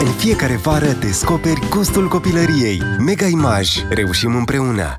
În fiecare vară descoperi gustul copilăriei. Mega Image. Reușim împreună!